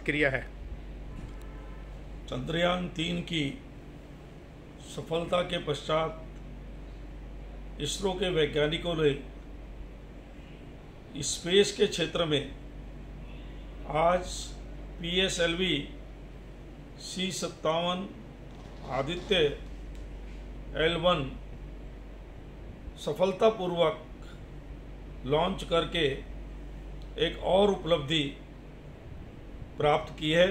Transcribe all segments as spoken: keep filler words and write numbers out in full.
प्रतिक्रिया है। चंद्रयान तीन की सफलता के पश्चात इसरो के वैज्ञानिकों ने स्पेस के क्षेत्र में आज P S L V C सत्तावन आदित्य एल वन सफलतापूर्वक लॉन्च करके एक और उपलब्धि प्राप्त की है।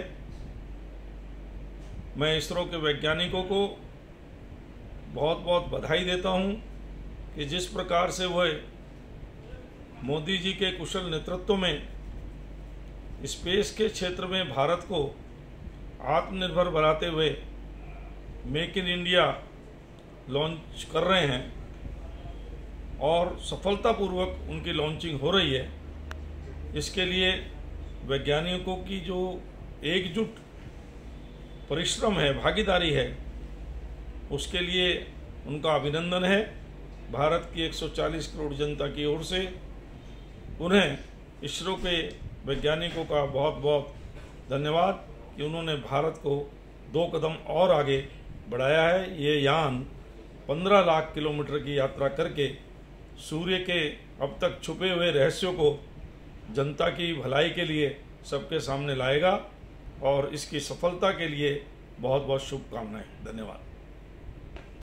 मैं इसरो के वैज्ञानिकों को बहुत बहुत बधाई देता हूं कि जिस प्रकार से वह मोदी जी के कुशल नेतृत्व में स्पेस के क्षेत्र में भारत को आत्मनिर्भर बनाते हुए मेक इन इंडिया लॉन्च कर रहे हैं और सफलतापूर्वक उनकी लॉन्चिंग हो रही है। इसके लिए वैज्ञानिकों की जो एकजुट परिश्रम है, भागीदारी है, उसके लिए उनका अभिनंदन है। भारत की एक सौ चालीस करोड़ जनता की ओर से उन्हें इसरो के वैज्ञानिकों का बहुत बहुत धन्यवाद कि उन्होंने भारत को दो कदम और आगे बढ़ाया है। ये यान पंद्रह लाख किलोमीटर की यात्रा करके सूर्य के अब तक छुपे हुए रहस्यों को जनता की भलाई के लिए सबके सामने लाएगा और इसकी सफलता के लिए बहुत बहुत शुभकामनाएं। धन्यवाद।